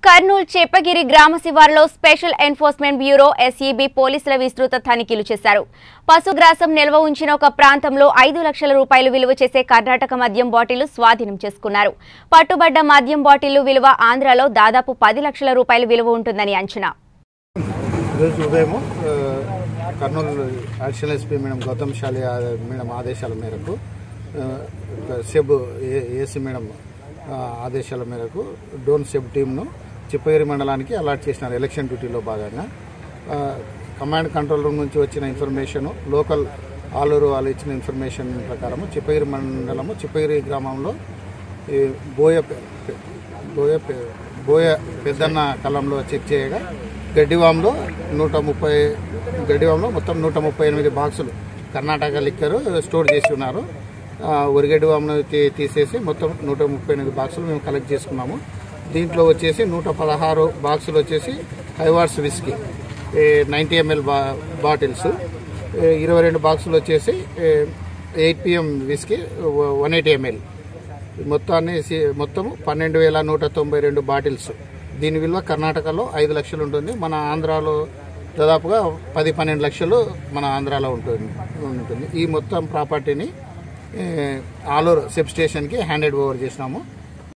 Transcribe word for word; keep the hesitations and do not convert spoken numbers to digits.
కర్నూలు చేపగిరి గ్రామ శివారులో special enforcement bureau SEB పోలీసుల విస్తృత తనిఖీలు చేశారు. పశుగ్రాసం నిల్వ ఉంచిన ఒక ప్రాంతంలో ఐదు లక్షల రూపాయలు విలువ చేసే కర్ణాటక మద్యం బాటిల్ స్వాధీనం చేసుకున్నారు. పట్టుబడ్డ మద్యం బాటిల్ విలువ ఆంధ్రాలో దాదాపు పది లక్షల రూపాయలు విలువ ఉంటుందని అంచనా. Kurnool additional SP madam Gautam Shali madam ఆదేశాల మేరకు సెబ్ ఏసీ మేడం ఆదేశాల మేరకు డోన్ సెబ్ టీంను చిప్పగిరి మండలానికి అలాట్ చేసినారు. ఎలక్షన్ డ్యూటీలో భాగంగా కమాండ్ కంట్రోల్ రూమ్ నుంచి వచ్చిన ఇన్ఫర్మేషన్, లోకల్ ఆలూరు వాళ్ళు ఇచ్చిన ఇన్ఫర్మేషన్ ప్రకారం చిప్పగిరి మండలము చిప్పగిరి గ్రామంలో బోయ బోయ బోయ పెద్దన్న కలంలో చెక్ చేయగా గడ్డివాంలో నూట ముప్పై గడ్డివాంలో మొత్తం నూట ముప్పై ఎనిమిది బాక్సులు కర్ణాటక లిక్కర్ స్టోర్ చేసి ఉన్నారు. ఒరిగడ్డివాంను తీసేసి మొత్తం నూట ముప్పై ఎనిమిది బాక్సులు మేము కలెక్ట్ చేసుకున్నాము. దీంట్లో వచ్చేసి నూట పదహారు బాక్సులు వచ్చేసి హైవార్స్ విస్కీ నైంటీ ఎంఎల్ బా బాటిల్స్ ఇరవై రెండు బాక్సులు వచ్చేసి eight PM whisky one eighty ML మొత్తాన్ని మొత్తం పన్నెండు వేల నూట తొంభై రెండు బాటిల్స్. దీని విలువ కర్ణాటకలో ఐదు లక్షలు ఉంటుంది. మన ఆంధ్రాలో దాదాపుగా పది పన్నెండు లక్షలు మన ఆంధ్రాలో ఉంటుంది ఉంటుంది ఈ మొత్తం ప్రాపర్టీని ఆలూరు సబ్ స్టేషన్కి హ్యాండెడ్ ఓవర్ చేసినాము.